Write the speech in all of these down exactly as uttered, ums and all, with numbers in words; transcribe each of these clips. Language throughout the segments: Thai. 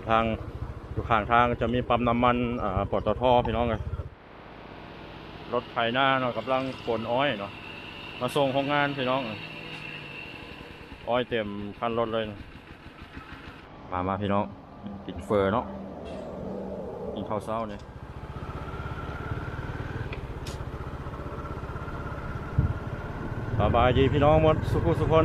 ทางอยู่ข้างทางจะมีปั๊มน้ำมันอ่าปตท.พี่น้องเลยรถไถนาเนาะกำลังขนอ้อยเนาะมาส่งโรงงานพี่น้องอ้อยเต็มคันรถเลยนะมามาพี่น้องกินเฟอร์เนาะกินข้าวเช้าเนี่ยสบายดีพี่น้องหมดสุขุสุคน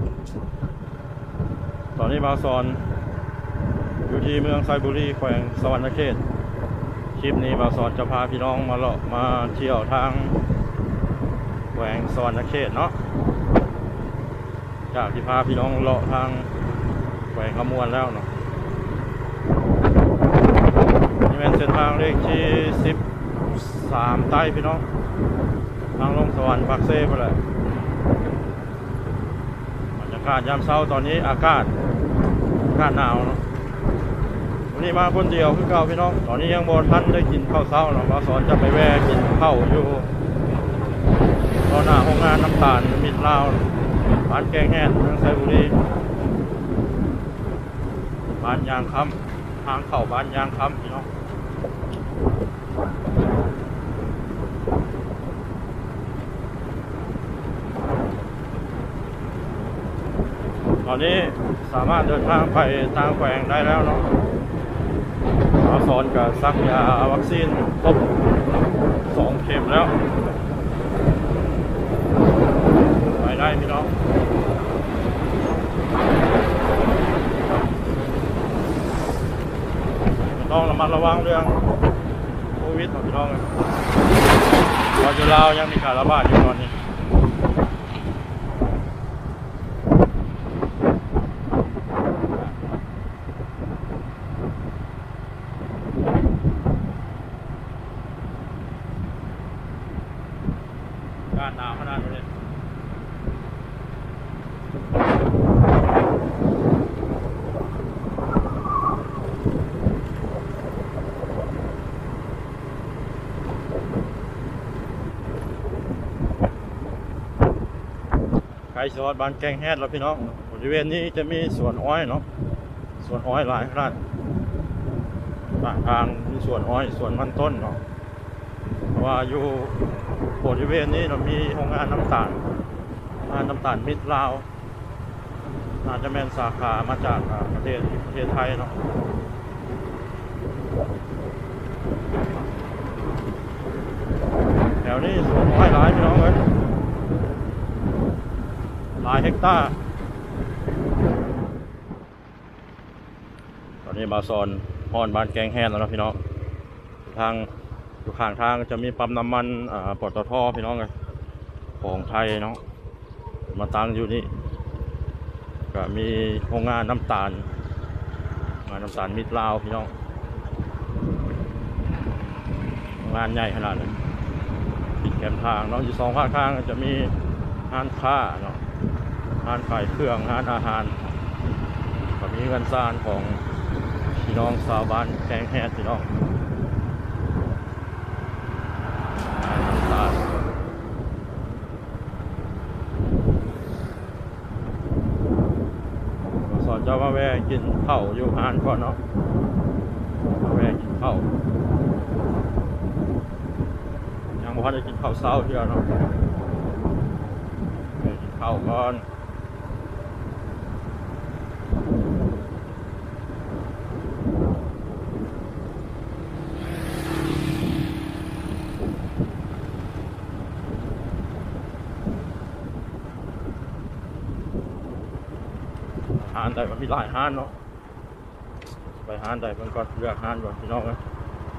ตอนนี้มาสอนอยู่ที่เมืองไซบุรีแขวงสวรรณเขตคลิปนี้มาสอนจะพาพี่น้องมาเลาะมาเที่ยวทางแขวงสวรรณเขตเนาะจากที่พาพี่น้องเลาะทางแขวงขมวนแล้วเนาะนี่เป็นเส้นทางเลขที่สิบสามใต้พี่น้องทางลงสวรรค์ปากเซ่ไปเลยบรรยากาศยามเช้าตอนนี้อากาศอากาศหนาวเนาะวันนี้มาคนเดียวคือเก่าพี่น้องตอนนี้ยังบนทันได้กินข้าวเช้าเนาะมาสอนจะไปแวะกินข้าวอยู่ตอนหน้าโรงงานน้ำตาลมิตรลาวบ้านแกงแห้งเมืองไซบุรีบ้านยางคำทางเข้าบ้านยางคำพี่น้องตอนนี้สามารถเดินทางไปทางแขวงได้แล้วเนาะมาสอนกับซักยาวัคซีนครบสองเข็มแล้วไปได้พี่น้องต้องระมัดระวังเรื่องโควิดของพี่น้องตอนอยู่ลาวยังมีการระบาดอยู่ตอนนี้การหนาวขนาดนี้ใครสอนบ้านแกงแฮดแล้วพี่น้องบริเวณนี้จะมีสวนอ้อยเนาะสวนอ้อยหลายขนาดต่างทางมีสวนอ้อยสวนมันต้นเนาะเพราะว่าอยู่บริเวณนี้เรามีโรงงานน้ำตาลโรงงานน้ำตาลมิตรลาวน่าจะเป็นสาขามาจากประเทศประเทศไทยเนาะแถวนี้สวนอ้อยหลายพี่น้องเลยหลายเฮกตาร์ตอนนี้มาซอนฮอนบ้านแกงแห้งแล้วนะพี่น้องทางอยู่ข้างทางจะมีปั๊มน้ำมันอ่าปตท.พี่น้องเลยของไทยเนาะมาตั้งอยู่นี่ก็มีโรงงานน้ำตาลงานน้ำตาลมิตรลาวพี่น้องงานใหญ่ขนาดเลยปิดแคมทางเนาะอยู่สองข้างทางจะมีร้านค้าเนาะร้านขายเครื่องร้านอาหารก็มีเงินสร้างของพี่น้องชาวบ้านแกงแฮดพี่น้องสอนเจ้ามาแวะกินข้าวอยู่ร้านก่อนเนาะมาแวะกินข้าวยังบ่ทันได้กินข้าวเช้าเที่ยวเนาะไปกินข้าวก่อนหานใดมันมีหลายหานเนาะไปหานใดมันก็เลือกหานก่อนพี่น้องนะ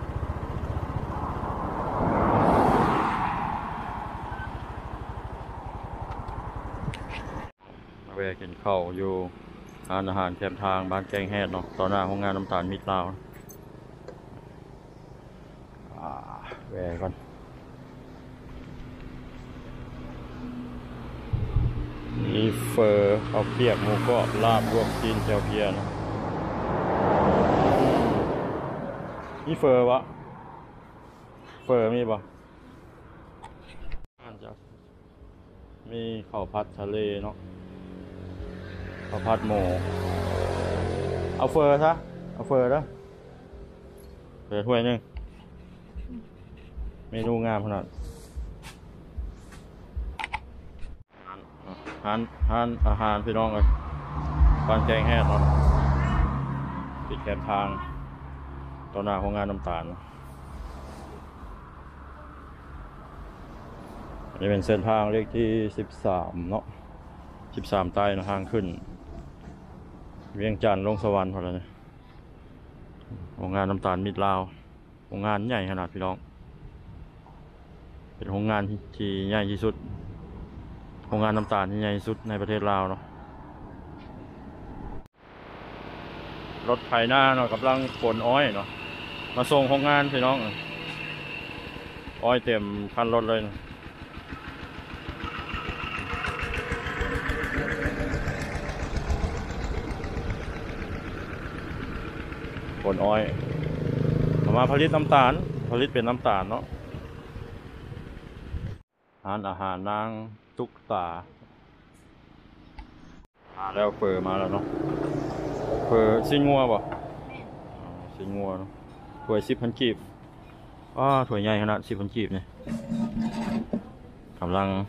มาแวะกินข้าวอยู่ร้านอาหารแคมทางบ้านแกงแฮดเนาะต่อหน้าโรงงานน้ำตาลมิตรลาวแวะก่อนมีเฟอร์ข้าวเปียกหมูกรอบลาบรวมจีนแจ่วเพียเนาะมีเฟอร์วะเฟอร์มีปะมีข้าวผัดทะเลเนาะข้าวผัดหมูเอาเฟอร์ซะเอาเฟอร์แล้วเฟอร์ถ้วยหนึงเมนูงามขนาดอาหารอาหารอาหารพี่น้องเลยปานแกงแห้งเนาะติดแคมทางต่อหน้าของงานน้ำตาลนี่เป็นเส้นทางเลขที่สิบสามเนาะสิบสามใต้นะทางขึ้นเวียงจันทร์ลงสวรรค์พอแล้วเนี่ยโรงงานน้ำตาลมิตรลาวโรงงานใหญ่ขนาดพี่น้องเป็นโรงงานที่ใหญ่ที่สุดโรงงานน้ำตาลที่ใหญ่ที่สุดในประเทศลาวเนาะรถไถนาเนาะกำลังขนอ้อยเนาะมาส่งโรงงานพี่น้องอ้อยเต็มคันรถเลยนะขนอ้อยมาผลิตน้ำตาลผลิตเป็นน้ำตาลเนาะอาหารอาหารนางตุกตามาแล้วเฟอร์มาแล้วเนาะเฟอร์ซินงัวป่ะซินงัวเนาะถ้วยสิบพันกีบอ้าถ้วยใหญ่ขนาดสิบพันกีบเนี่ยกำลัง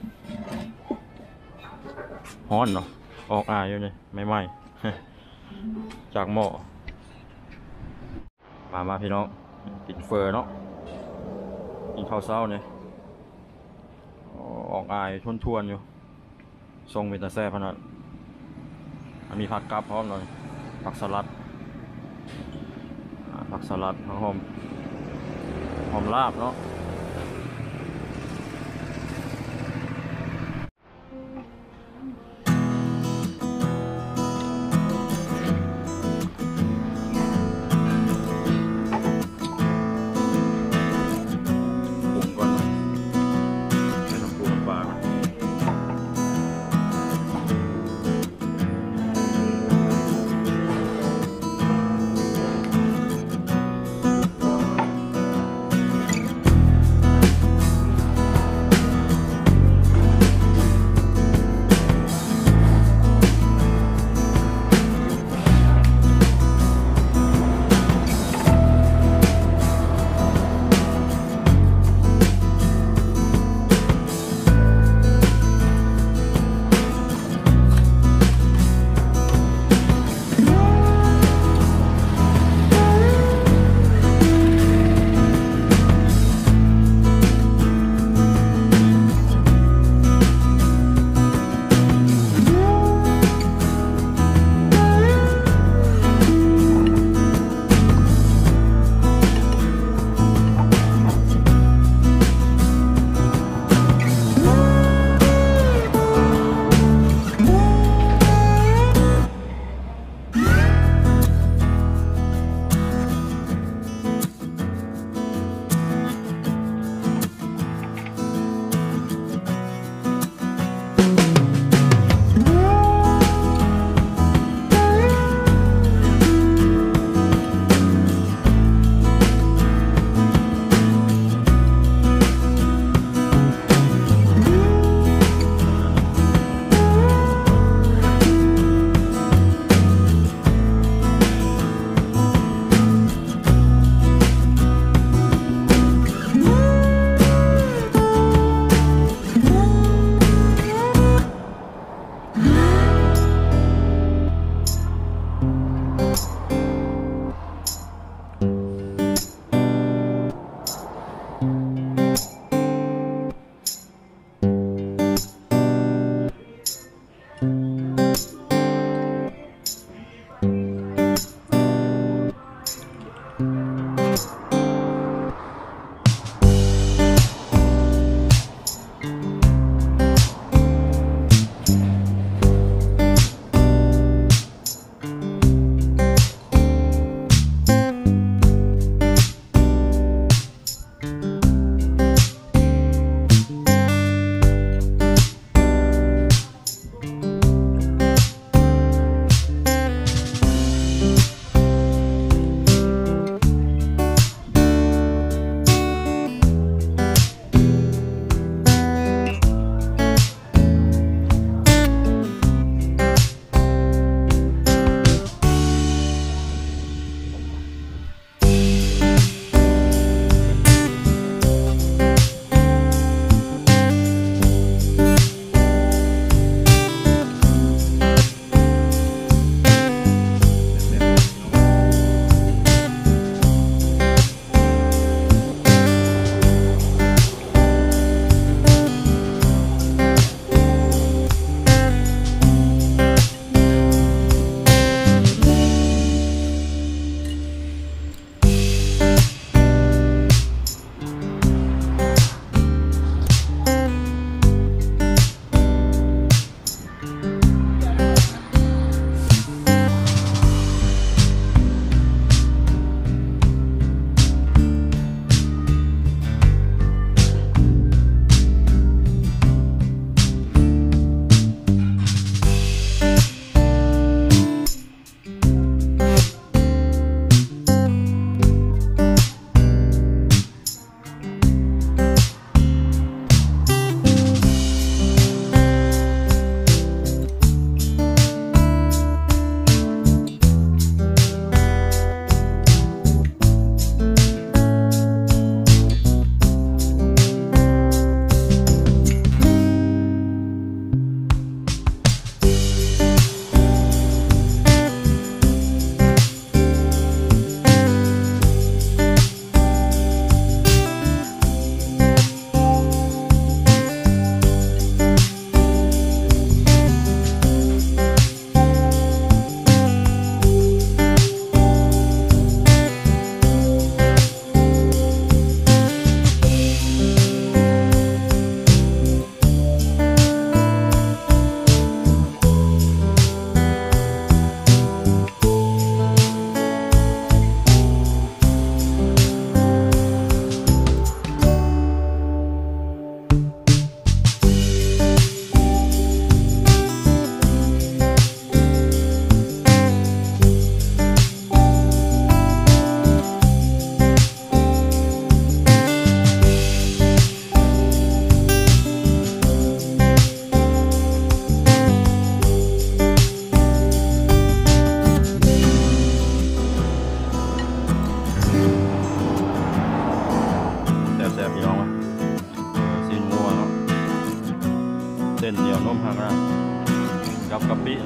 ฮ้อนเนาะออกอายอยู่เนี่ยไม่ไหม้ จากหม้อมามาพี่น้องกินเฟอร์เนาะกินข้าวเช้าเนี่ยออกอายทวนๆอยู่ทรงเป็นตาแซ่บขนาดมีผักกับพร้อมหน่อยผักสลัดผักสลัดหอมหอมลาบเนาะ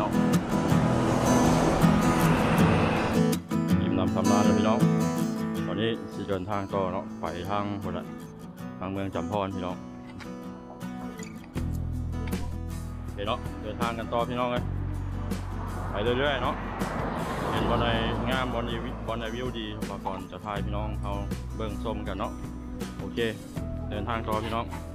เนาะอิ่มน้ำสำราญเลยพี่น้องตอนนี้สิเดินทางต่อเนาะไปทางคนละทางเมืองจำพรพี่น้องโอเคเนาะเดินทางกันต่อพี่น้องเลยไปเรื่อยๆเนาะเห็นบอลในงามบอลในบอลในวิวดีมาก่อนจะพายพี่น้องเขาเบิ่งส้มกันเนาะโอเคเดินทางต่อพี่น้อง